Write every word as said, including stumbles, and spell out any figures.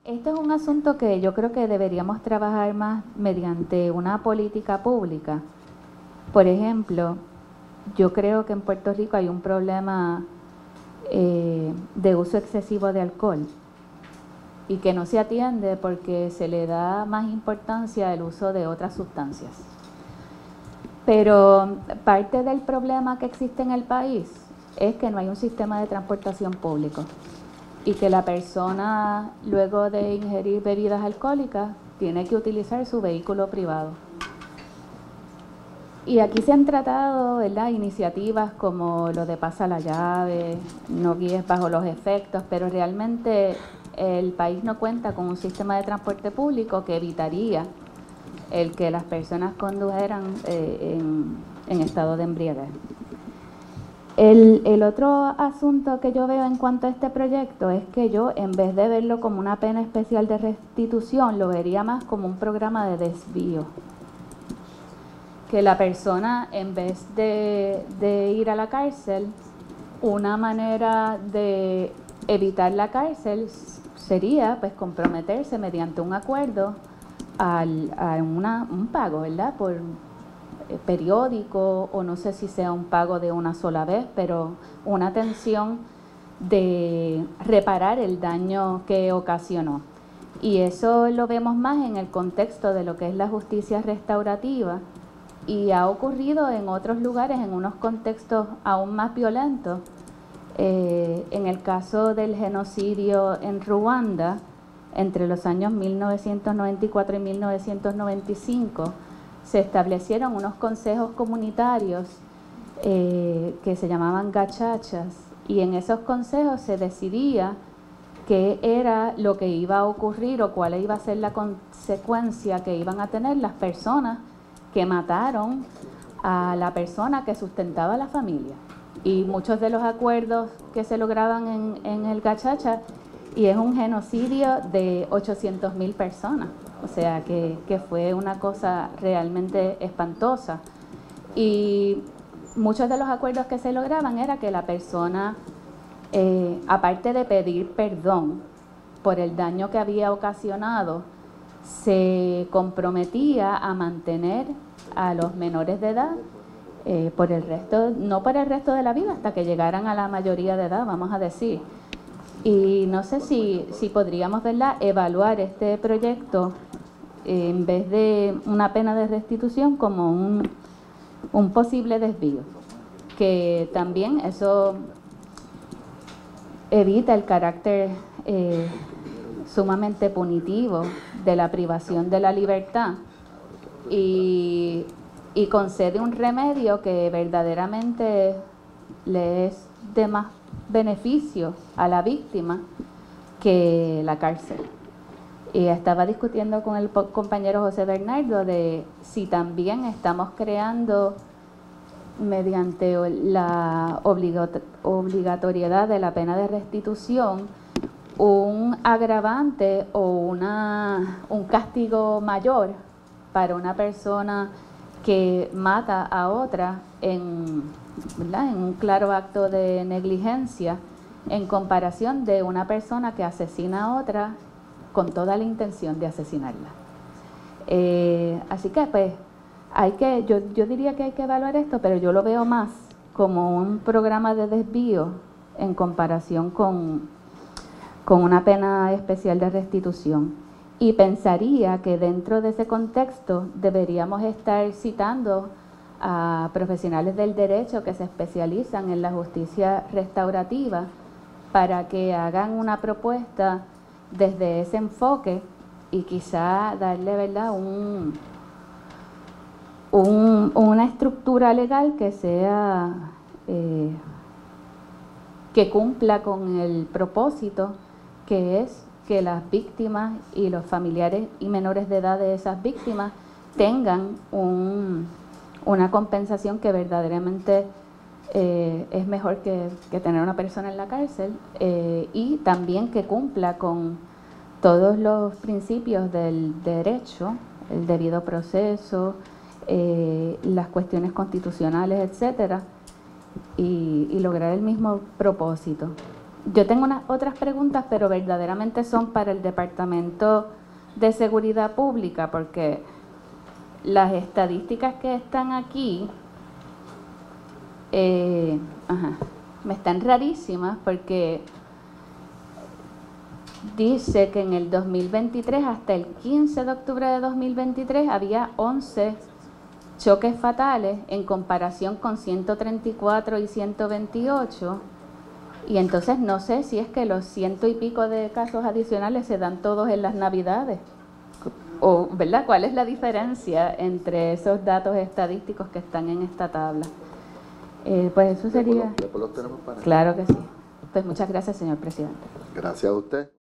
Este es un asunto que yo creo que deberíamos trabajar más mediante una política pública. Por ejemplo, yo creo que en Puerto Rico hay un problema eh, de uso excesivo de alcohol y que no se atiende porque se le da más importancia al uso de otras sustancias. Pero parte del problema que existe en el país es que no hay un sistema de transportación público y que la persona, luego de ingerir bebidas alcohólicas, tiene que utilizar su vehículo privado. Y aquí se han tratado, ¿verdad?, iniciativas como lo de pasa la llave, no guíes bajo los efectos, pero realmente el país no cuenta con un sistema de transporte público que evitaría el que las personas condujeran eh, en, en estado de embriaguez. El, el otro asunto que yo veo en cuanto a este proyecto es que yo, en vez de verlo como una pena especial de restitución, lo vería más como un programa de desvío. Que la persona, en vez de, de ir a la cárcel, una manera de evitar la cárcel sería pues comprometerse mediante un acuerdo al, a una, un pago, ¿verdad?, por periódico, o no sé si sea un pago de una sola vez, pero una atención de reparar el daño que ocasionó. Y eso lo vemos más en el contexto de lo que es la justicia restaurativa, y ha ocurrido en otros lugares, en unos contextos aún más violentos. Eh, en el caso del genocidio en Ruanda, entre los años mil novecientos noventa y cuatro y mil novecientos noventa y cinco, se establecieron unos consejos comunitarios eh, que se llamaban gachachas, y en esos consejos se decidía qué era lo que iba a ocurrir o cuál iba a ser la consecuencia que iban a tener las personas que mataron a la persona que sustentaba la familia. Y muchos de los acuerdos que se lograban en, en el gachacha, y es un genocidio de ochocientas mil personas. O sea, que, que fue una cosa realmente espantosa. Y muchos de los acuerdos que se lograban era que la persona, eh, aparte de pedir perdón por el daño que había ocasionado, se comprometía a mantener a los menores de edad eh, por el resto, no por el resto de la vida, hasta que llegaran a la mayoría de edad, vamos a decir. Y no sé si, si podríamos, ¿verdad?, evaluar este proyecto eh, en vez de una pena de restitución como un, un posible desvío, que también eso evita el carácter eh, sumamente punitivo de la privación de la libertad y, y concede un remedio que verdaderamente le es de más beneficio a la víctima que la cárcel. Y estaba discutiendo con el compañero José Bernardo de si también estamos creando, mediante la obligatoriedad de la pena de restitución, un agravante o una, un castigo mayor para una persona que mata a otra en, ¿verdad?, en un claro acto de negligencia, en comparación de una persona que asesina a otra con toda la intención de asesinarla. Eh, así que pues hay que, yo, yo diría que hay que evaluar esto, pero yo lo veo más como un programa de desvío en comparación con, con una pena especial de restitución. Y pensaría que dentro de ese contexto deberíamos estar citando a profesionales del derecho que se especializan en la justicia restaurativa para que hagan una propuesta desde ese enfoque y quizá darle, ¿verdad?, un, un, una estructura legal que sea eh, que cumpla con el propósito, que es que las víctimas y los familiares y menores de edad de esas víctimas tengan un, una compensación que verdaderamente eh, es mejor que, que tener una persona en la cárcel, eh, y también que cumpla con todos los principios del derecho, el debido proceso, eh, las cuestiones constitucionales, etcétera, y, y lograr el mismo propósito. yo tengo unas otras preguntas, pero verdaderamente son para el Departamento de Seguridad Pública, porque las estadísticas que están aquí eh, ajá, me están rarísimas, porque dice que en el dos mil veintitrés, hasta el quince de octubre de dos mil veintitrés, había once choques fatales en comparación con ciento treinta y cuatro y ciento veintiocho. Y entonces no sé si es que los ciento y pico de casos adicionales se dan todos en las Navidades. O, ¿verdad? ¿Cuál es la diferencia entre esos datos estadísticos que están en esta tabla? Eh, pues eso sería... Después los tenemos para... Claro que sí. Pues muchas gracias, señor presidente. Gracias a usted.